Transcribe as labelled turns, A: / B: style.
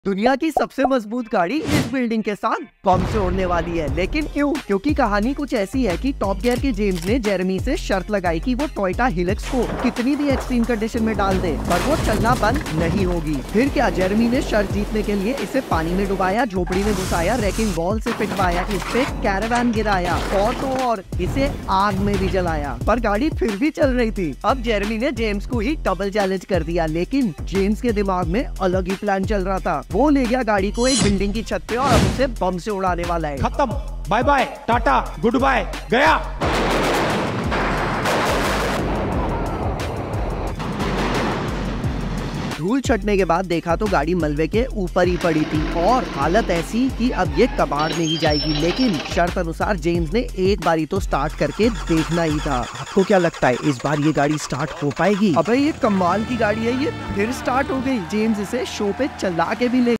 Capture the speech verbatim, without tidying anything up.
A: दुनिया की सबसे मजबूत गाड़ी इस बिल्डिंग के साथ बम से उड़ने वाली है, लेकिन क्यों? क्योंकि कहानी कुछ ऐसी है कि टॉप गियर के जेम्स ने जेरेमी से शर्त लगाई कि वो टोयोटा हिलक्स को कितनी भी एक्सट्रीम कंडीशन में डाल दे, पर वो चलना बंद नहीं होगी। फिर क्या, जेरेमी ने शर्त जीतने के लिए इसे पानी में डुबाया, झोपड़ी में घुसाया, रैकिंग बॉल से पिटवाया, इस पे कैरावान गिराया और तो और इसे आग में भी जलाया, पर गाड़ी फिर भी चल रही थी। अब जेरेमी ने जेम्स को ही डबल चैलेंज कर दिया, लेकिन जेम्स के दिमाग में अलग ही प्लान चल रहा था। वो ले गया गाड़ी को एक बिल्डिंग की छत पे और अब उसे बम से उड़ाने वाला है।
B: खत्म, bye bye, tata, goodbye, गया।
A: धूल छटने के बाद देखा तो गाड़ी मलबे के ऊपर ही पड़ी थी और हालत ऐसी कि अब ये कबाड़ में ही जाएगी, लेकिन शर्त अनुसार जेम्स ने एक बारी तो स्टार्ट करके देखना ही था। आपको क्या लगता है इस बार ये गाड़ी स्टार्ट हो पाएगी? अबे ये कमाल की गाड़ी है, ये फिर स्टार्ट हो गई। जेम्स इसे शो पे चला के भी ले